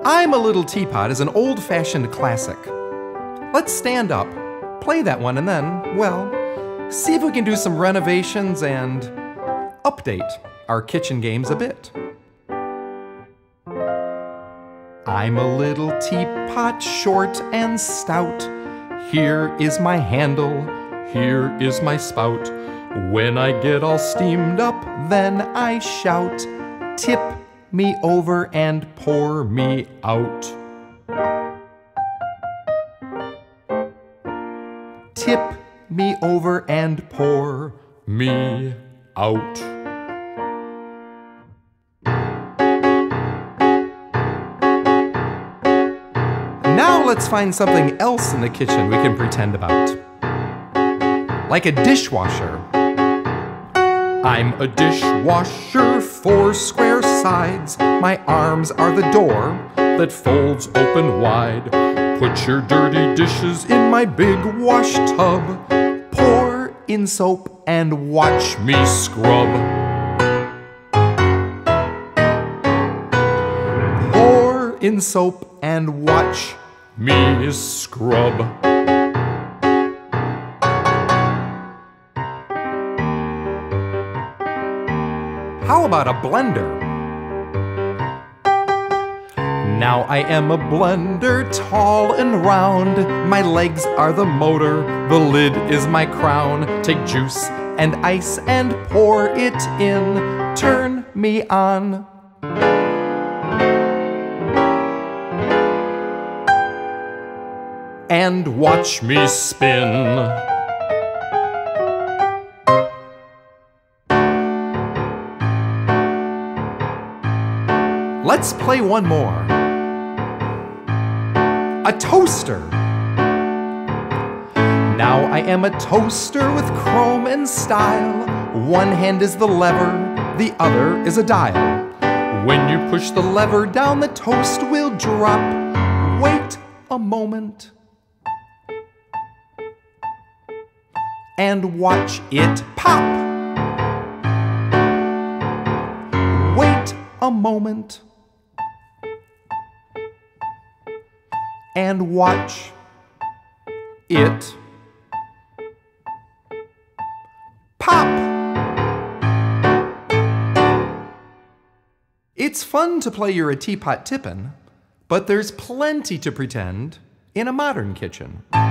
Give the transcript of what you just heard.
I'm a Little Teapot is an old-fashioned classic. Let's stand up, play that one, and then, well, see if we can do some renovations and update our kitchen games a bit. I'm a little teapot, short and stout. Here is my handle, here is my spout. When I get all steamed up, then I shout, tip me over and pour me out. Tip me over and pour me out. Now let's find something else in the kitchen we can pretend about. Like a dishwasher. I'm a dishwasher, 4 square sides. My arms are the door that folds open wide. Put your dirty dishes in my big wash tub. Pour in soap and watch me scrub. Pour in soap and watch me scrub. How about a blender? Now I am a blender, tall and round. My legs are the motor, the lid is my crown. Take juice and ice and pour it in. Turn me on. And watch me spin. Let's play one more. A toaster. Now I am a toaster with chrome and style. One hand is the lever, the other is a dial. When you push the lever down, the toast will drop. Wait a moment and watch it pop. Wait a moment and watch it pop. It's fun to play you're a teapot tippin', but there's plenty to pretend in a modern kitchen.